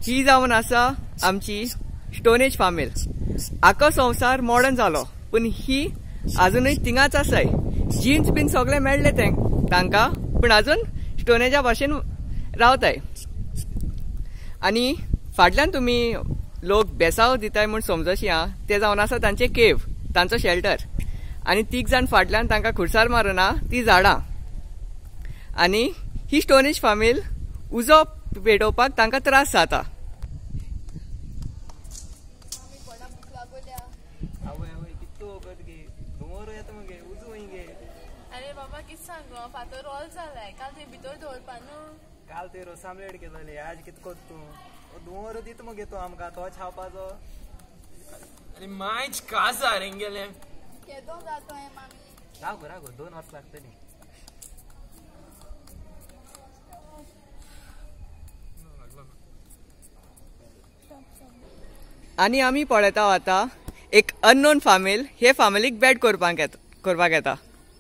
ही जावन आसा आमची स्टोन एज फामील. आखो संवसार मॉडर्न जालो पण ही अजूनय थिंगाच आसाय. जीन्स बीन सगळे मेळ्ळे तांकां पण अजून स्टोन एजा भाशेन रावताय. आनी फाटल्यान तुमी लोक बेसाव दिताय म्हूण समजशी आहा ते जावन आसा तांचे केव, तांचो शेल्टर. आनी तीग जाण फाटल्यान तांकां खुर्सार मारना ती झाडां. आनी ही स्टोन एज फामील उजो पेटोवपाक तांकां त्रास जाता. अरे बाबा कित सांग फातर रोल जालाय. काल ते भितर दवरपा न्हू. काल ते रोस आमलेट केलोले. आज कित कोत तूं दुवर दित मगे तो आमकां तो छावपाचो. अरे मायच काजा रेंगेले. केदो जातो हे मामी. रागो 2 वर्स लागतली. आनी आमी पळयता आतां एक अननोन फामील हे फामिलीक बॅड करपाक येता.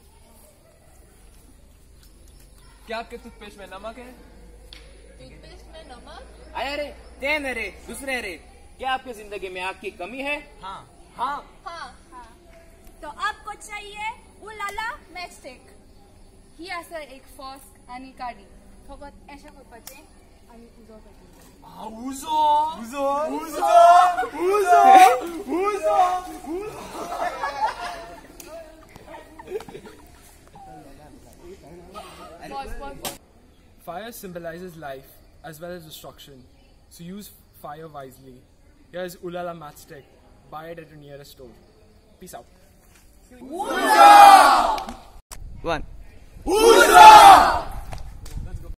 क्या आपके टूथपेस्ट में नमक है? टूथपेस्ट में नमक? अरे ते न रे दूसरे रे. क्या आपकी जिंदगी में आग की कमी है? हाँ हाँ हाँ हाँ. तो आपको चाहिए उलाला मैचस्टिक. ही आसा एक फॉस्क आणि काडी. फकत अशें करपाचें आनी उजो करपाचें. Fire symbolizes life as well as destruction, so use fire wisely. Here is Ulala matchstick. Buy it at your nearest store. Peace out. 1